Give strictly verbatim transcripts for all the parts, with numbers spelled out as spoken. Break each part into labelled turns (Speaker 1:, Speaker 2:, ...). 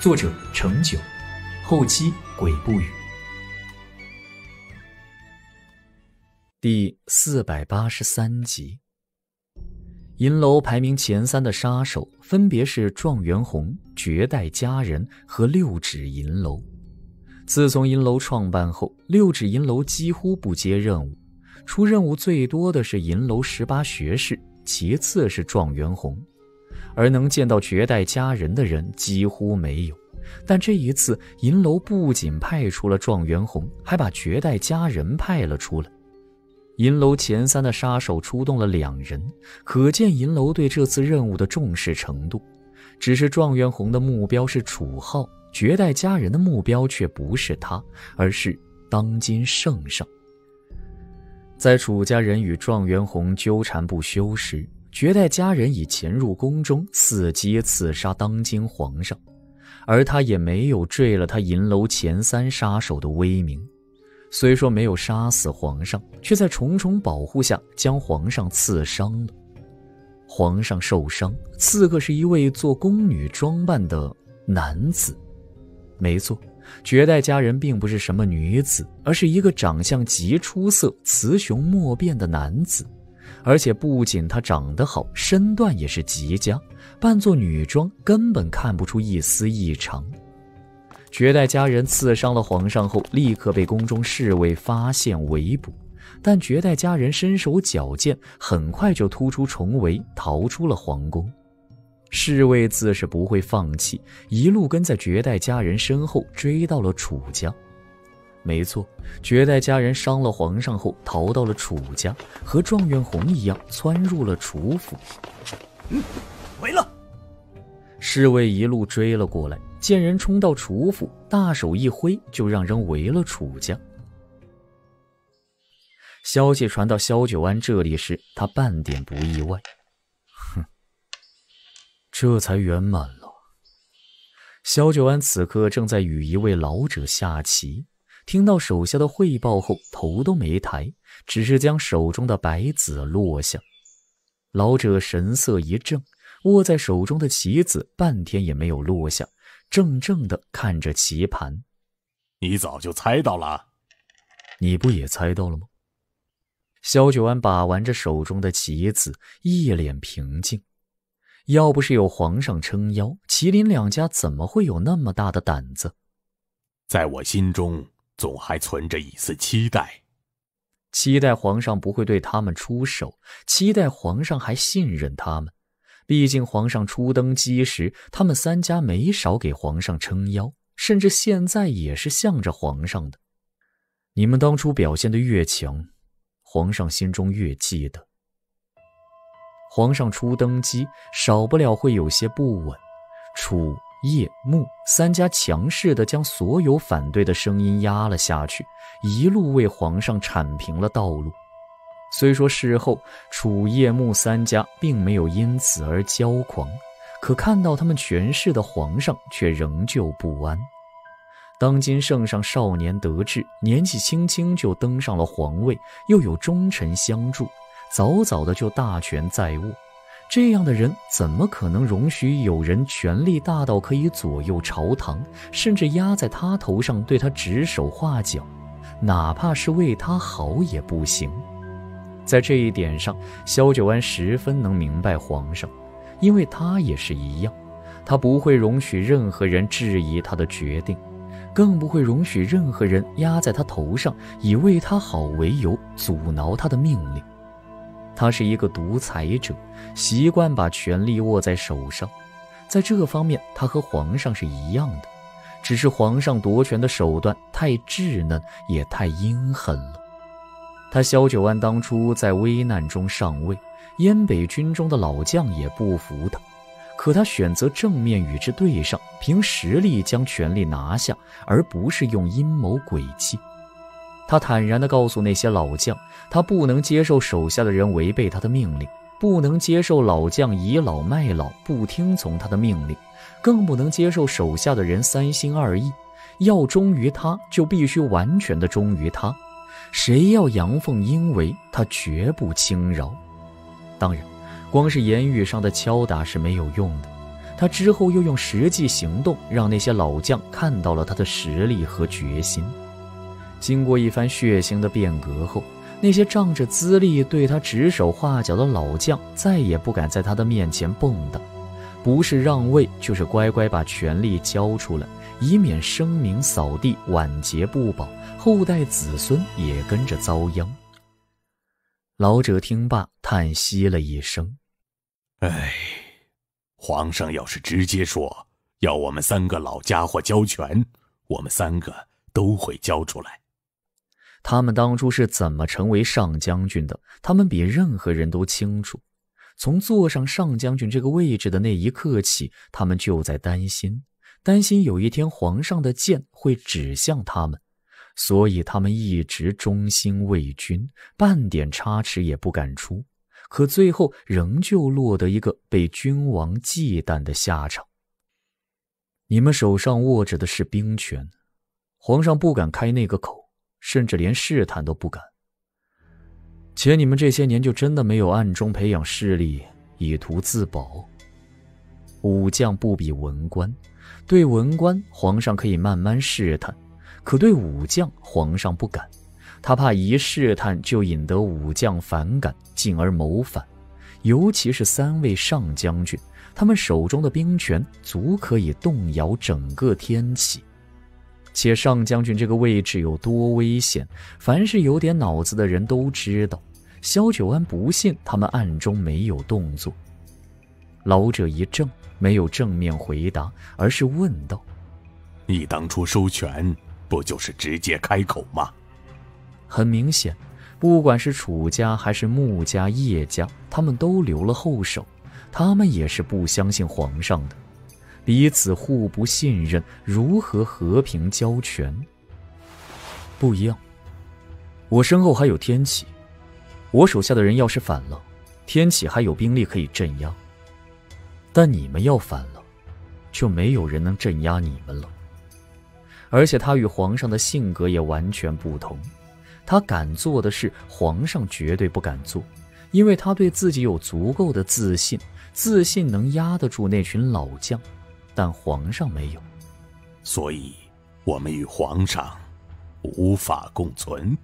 Speaker 1: 作者程九，后期鬼不语。
Speaker 2: 第四百八十三集。银楼排名前三的杀手分别是状元红、绝代佳人和六指银楼。自从银楼创办后，六指银楼几乎不接任务，出任务最多的是银楼十八学士，其次是状元红，而能见到绝代佳人的人几乎没有。但这一次，银楼不仅派出了状元红，还把绝代佳人派了出来。银楼前三的杀手出动了两人，可见银楼对这次任务的重视程度。只是状元红的目标是楚浩，绝代佳人的目标却不是他，而是当今圣上。在楚家人与状元红纠缠不休时，绝代佳人已潜入宫中，伺机刺杀当今皇上，而他也没有坠了他银楼前三杀手的威名。虽说没有杀死皇上，却在重重保护下将皇上刺伤了。皇上受伤，刺客是一位做宫女装扮的男子。没错，绝代佳人并不是什么女子，而是一个长相极出色、雌雄莫辨的男子。而且不仅他长得好，身段也是极佳，扮作女装根本看不出一丝异常。绝代佳人刺伤了皇上后，立刻被宫中侍卫发现围捕，但绝代佳人身手矫健，很快就突出重围，逃出了皇宫。侍卫自是不会放弃，一路跟在绝代佳人身后追到了楚家。没错，绝代佳人伤了皇上后逃到了楚家，和状元红一样窜入了楚府。
Speaker 3: 嗯，围了！
Speaker 2: 侍卫一路追了过来，见人冲到楚府，大手一挥就让人围了楚家。消息传到萧九安这里时，他半点不意外。哼，这才圆满了。萧九安此刻正在与一位老者下棋，听到手下的汇报后，头都没抬，只是将手中的白子落下。老者神色一正，握在手中的棋子半天也没有落下，怔怔地看着棋盘。
Speaker 3: 你早就猜到了？
Speaker 2: 你不也猜到了吗？萧九安把玩着手中的棋子，一脸平静。要不是有皇上撑腰，麒麟两家怎么会有那么大的胆子？
Speaker 3: 在我心中总还存着一丝期待。
Speaker 2: 期待皇上不会对他们出手，期待皇上还信任他们。毕竟皇上初登基时，他们三家没少给皇上撑腰，甚至现在也是向着皇上的。你们当初表现得越强，皇上心中越记得。皇上初登基，少不了会有些不稳。楚、叶、穆三家强势地将所有反对的声音压了下去，一路为皇上铲平了道路。虽说事后楚、叶、穆三家并没有因此而骄狂，可看到他们权势的皇上却仍旧不安。当今圣上少年得志，年纪轻轻就登上了皇位，又有忠臣相助，早早的就大权在握，这样的人怎么可能容许有人权力大到可以左右朝堂，甚至压在他头上对他指手画脚，哪怕是为他好也不行。在这一点上，萧九安十分能明白皇上，因为他也是一样，他不会容许任何人质疑他的决定，更不会容许任何人压在他头上，以为他好为由阻挠他的命令。他是一个独裁者，习惯把权力握在手上，在这方面他和皇上是一样的，只是皇上夺权的手段太稚嫩，也太阴狠了。他萧九安当初在危难中上位，燕北军中的老将也不服他，可他选择正面与之对上，凭实力将权力拿下，而不是用阴谋诡计。他坦然地告诉那些老将，他不能接受手下的人违背他的命令，不能接受老将倚老卖老，不听从他的命令，更不能接受手下的人三心二意，要忠于他就必须完全的忠于他，谁要阳奉阴违，他绝不轻饶。当然，光是言语上的敲打是没有用的， 他之后又用实际行动让那些老将看到了他的实力和决心。经过一番血腥的变革后，那些仗着资历对他指手画脚的老将再也不敢在他的面前蹦跶，不是让位就是乖乖把权力交出来，以免声名扫地，晚节不保，后代子孙也跟着遭殃。老者听罢叹息了一声，
Speaker 3: 唉，皇上要是直接说要我们三个老家伙交权，我们三个都会交出来。
Speaker 2: 他们当初是怎么成为上将军的，他们比任何人都清楚。从坐上上将军这个位置的那一刻起，他们就在担心，担心有一天皇上的剑会指向他们，所以他们一直忠心为君，半点差池也不敢出，可最后仍旧落得一个被君王忌惮的下场。你们手上握着的是兵权，皇上不敢开那个口，甚至连试探都不敢。且你们这些年就真的没有暗中培养势力，以图自保。武将不比文官，对文官皇上可以慢慢试探，可对武将皇上不敢，他怕一试探就引得武将反感，进而谋反。尤其是三位上将军，他们手中的兵权足可以动摇整个天启。且上将军这个位置有多危险，凡是有点脑子的人都知道。萧九安不信他们暗中没有动作。老者一怔，没有正面回答，而是问道：
Speaker 3: 你当初收权不就是直接开口吗？
Speaker 2: 很明显，不管是楚家还是穆家、叶家，他们都留了后手，他们也是不相信皇上的。彼此互不信任，如何和平交权？不一样，我身后还有天启，我手下的人要是反了，天启还有兵力可以镇压，但你们要反了，就没有人能镇压你们了。而且他与皇上的性格也完全不同，他敢做的事，皇上绝对不敢做，因为他对自己有足够的自信，自信能压得住那群老将。但皇上没有，
Speaker 3: 所以我们与皇上无法共存。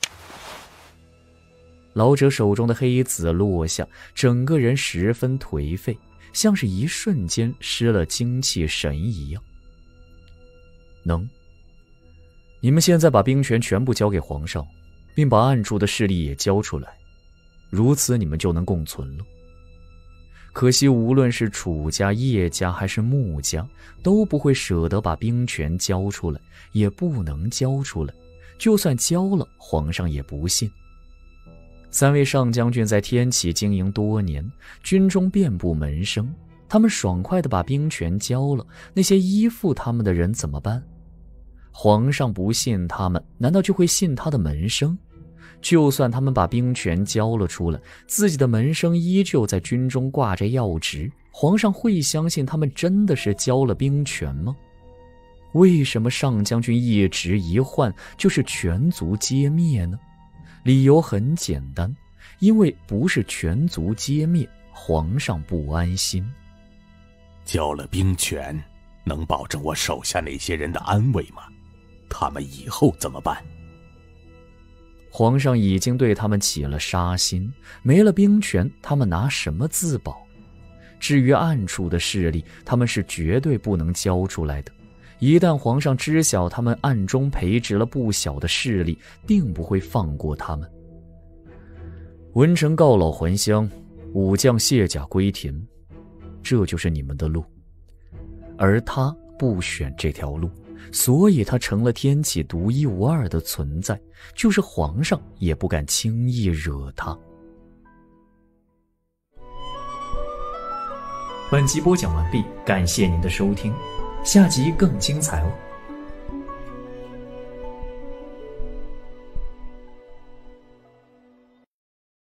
Speaker 2: 老者手中的黑子落下，整个人十分颓废，像是一瞬间失了精气神一样。能，你们现在把兵权全部交给皇上，并把暗处的势力也交出来，如此你们就能共存了。可惜无论是楚家、叶家还是穆家，都不会舍得把兵权交出来，也不能交出来，就算交了，皇上也不信。三位上将军在天启经营多年，军中遍布门生，他们爽快地把兵权交了，那些依附他们的人怎么办？皇上不信他们，难道就会信他的门生？就算他们把兵权交了出来，自己的门生依旧在军中挂着要职，皇上会相信他们真的是交了兵权吗？为什么上将军一职一换就是全族皆灭呢？理由很简单，因为不是全族皆灭，皇上不安心。
Speaker 3: 交了兵权，能保证我手下那些人的安危吗？他们以后怎么办？
Speaker 2: 皇上已经对他们起了杀心，没了兵权，他们拿什么自保？至于暗处的势力，他们是绝对不能交出来的。一旦皇上知晓他们暗中培植了不小的势力，定不会放过他们。文臣告老还乡，武将卸甲归田，这就是你们的路。而他不选这条路，所以他成了天启独一无二的存在，就是皇上也不敢轻易惹他。
Speaker 1: 本集播讲完毕，感谢您的收听，下集更精彩哦。